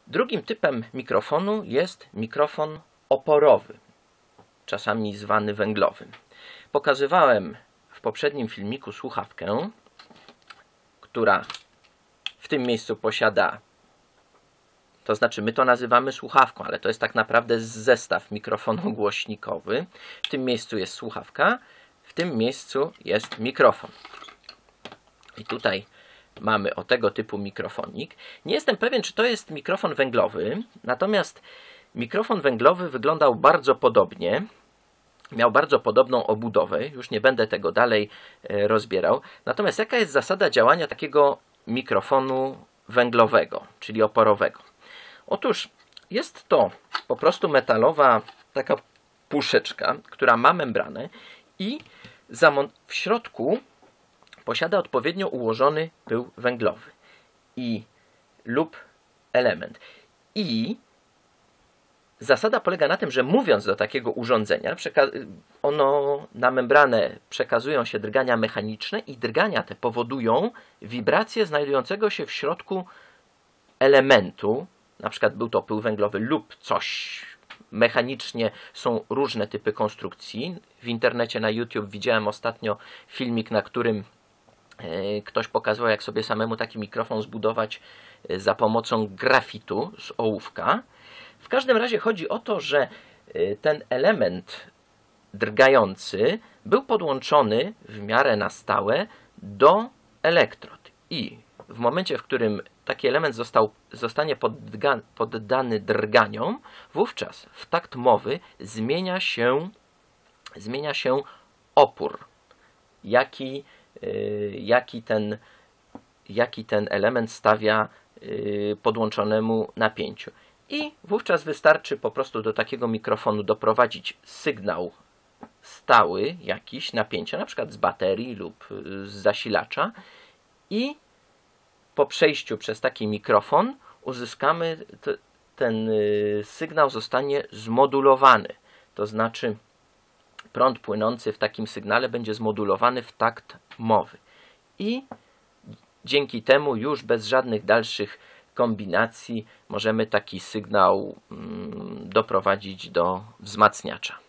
Drugim typem mikrofonu jest mikrofon oporowy, czasami zwany węglowym. Pokazywałem w poprzednim filmiku słuchawkę, która w tym miejscu posiada, to znaczy my to nazywamy słuchawką, ale to jest tak naprawdę zestaw mikrofonu głośnikowy. W tym miejscu jest słuchawka, w tym miejscu jest mikrofon. I tutaj mamy o tego typu mikrofonik. Nie jestem pewien, czy to jest mikrofon węglowy, natomiast mikrofon węglowy wyglądał bardzo podobnie. Miał bardzo podobną obudowę, już nie będę tego dalej rozbierał. Natomiast jaka jest zasada działania takiego mikrofonu węglowego, czyli oporowego? Otóż jest to po prostu metalowa taka puszeczka, która ma membranę i w środku posiada odpowiednio ułożony pył węglowy lub element. I zasada polega na tym, że mówiąc do takiego urządzenia, na membranę przekazują się drgania mechaniczne i drgania te powodują wibrację znajdującego się w środku elementu, na przykład był to pył węglowy lub coś. Mechanicznie są różne typy konstrukcji. W internecie na YouTube widziałem ostatnio filmik, na którym ktoś pokazywał, jak sobie samemu taki mikrofon zbudować za pomocą grafitu z ołówka. W każdym razie chodzi o to, że ten element drgający był podłączony w miarę na stałe do elektrod. I w momencie, w którym taki element zostanie poddany drganiom, wówczas w takt mowy zmienia się opór, jaki ten element stawia podłączonemu napięciu. I wówczas wystarczy po prostu do takiego mikrofonu doprowadzić sygnał stały jakiś napięcia, na przykład z baterii lub z zasilacza, i po przejściu przez taki mikrofon uzyskamy, ten sygnał zostanie zmodulowany. To znaczy prąd płynący w takim sygnale będzie zmodulowany w takt mowy. I dzięki temu już bez żadnych dalszych kombinacji możemy taki sygnał doprowadzić do wzmacniacza.